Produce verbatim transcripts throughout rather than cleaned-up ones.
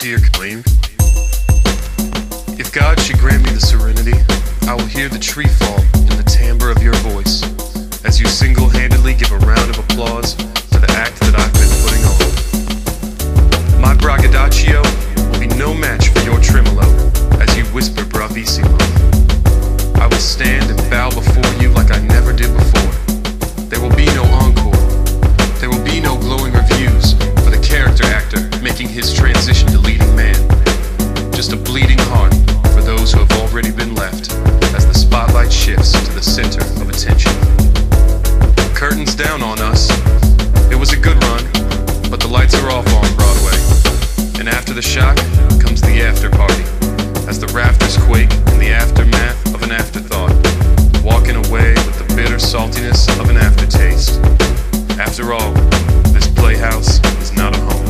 here claim. If God should grant me the serenity, I will hear the tree fall in the timbre of your voice, as you single-handedly give a round of applause to the act that I've been putting on. My braggadocio will be no match for your tremolo, as you whisper bravissimo. I will stand and bow before you like I never did before. There will be no encore. There will be no glowing reviews for the character actor making his transition to leading man. Just a bleeding heart for those who have already been left as the spotlight shifts to the center of attention. Curtains down on us. It was a good run, but the lights are off on Broadway. And after the shock comes the after party, as the rafters quake in the aftermath of an afterthought, walking away with the bitter saltiness of an aftertaste. After all, this playhouse is not a home.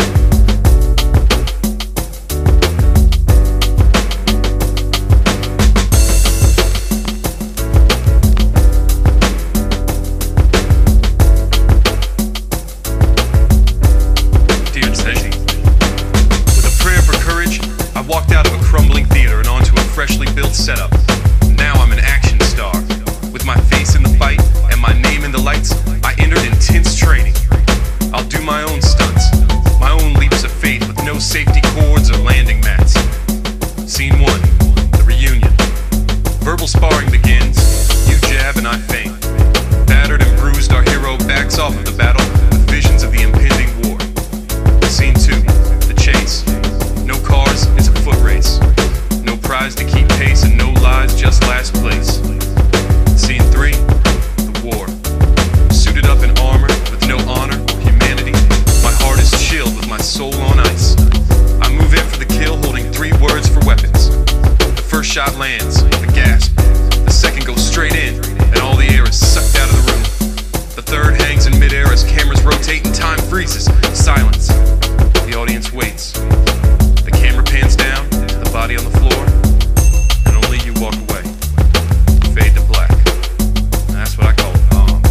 Dear Teddy, with a prayer for courage, I walked out of a crumbling theater and onto a freshly built setup. Now I'm an action star. With my face in the fight and my name in the lights, I entered intense training. I'll do my own stunts, my own leaps of faith with no safety cords or landing mats. Scene one, the reunion. Verbal sparring begins, you jab and I feint. Battered and bruised, our hero backs off of the battle with visions of the impending war. Scene two, the chase. No cars, it's a foot race. No prize to keep pace and no lies, just last place. Scene three, the war. Suited up in armor with no honor or humanity, my heart is chilled with my soul on ice. I move in for the kill holding three words for weapons. The first shot lands, a gasp. The second goes straight in and all the air is sucked out of the room. The third hangs in midair as cameras rotate and time freezes. Silence. The audience waits. The camera pans down to the body on the floor, and only you walk away. Fade to black. That's what I call a bomb.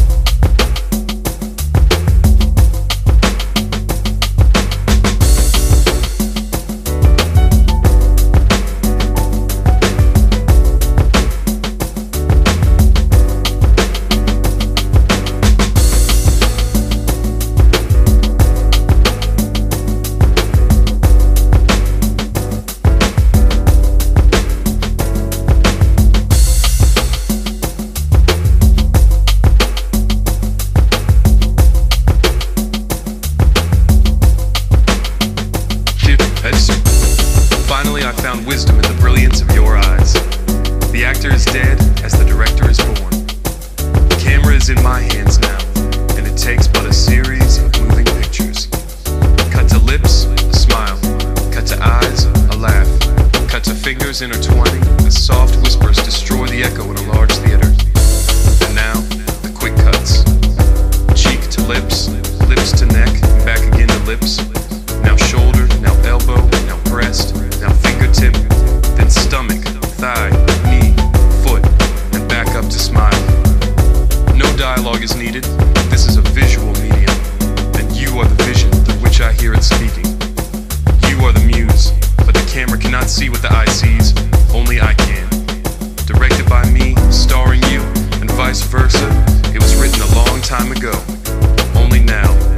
Finally, I found wisdom in the brilliance of your eyes. The actor is dead as the director is born. The camera is in my hands now, and it takes but a series of moving pictures. Cut to lips, a smile. Cut to eyes, a laugh. Cut to fingers intertwining as soft whispers destroy the echo in a large theater. And now, the quick cuts. Cheek to lips, lips to neck, back again to lips. Now shoulder, now elbow, now breast, now fingertip, then stomach, thigh, knee, foot, and back up to smile. No dialogue is needed. This is a visual medium, and you are the vision through which I hear it speaking. You are the muse, but the camera cannot see what the eye sees, only I can. Directed by me, starring you, and vice versa, it was written a long time ago. Only now